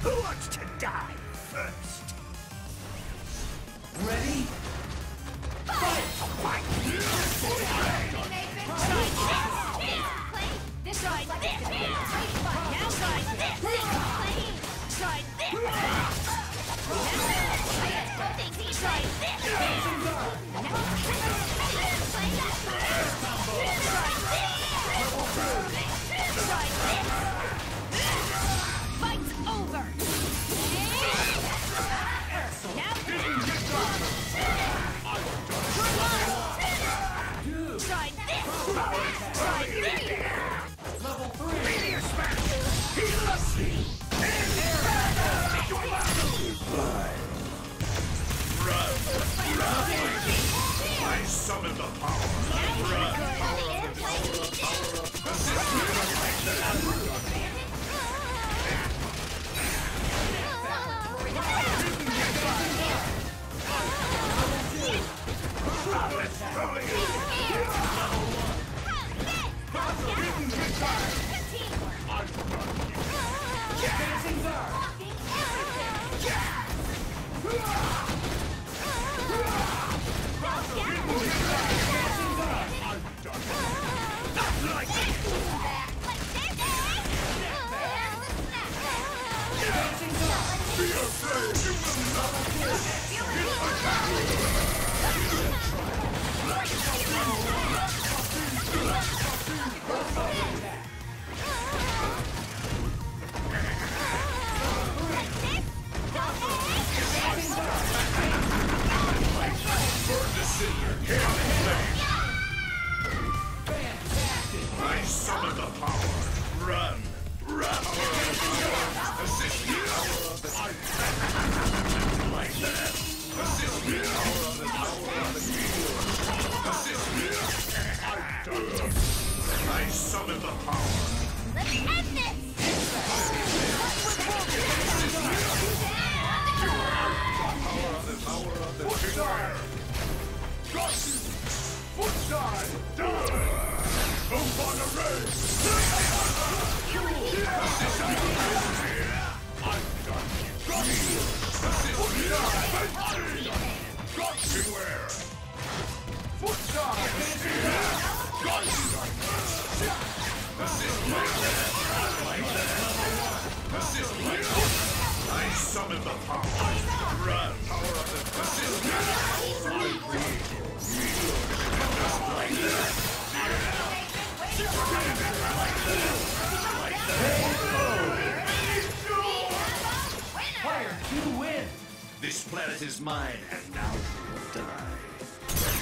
Who wants to die first? Ready? Fight! Fight! This side, this now side, this side, this fight's over. Now try this. Try this. Level 3! Meteor smash! He loves me! Run! I summon the power! Run! Let's go! I summon the power. Run! Run! Assist me! Like that. Assist me! Assist me! I summon the power. Let's end this! Footside! Die! Move on the race! Assist me! I'm done! Assist me! Beware! Footside! Assist me! Assist me! I summon the power! Run! Assist me! Just like that! Fire 2 wins! This planet is mine, and now you will die.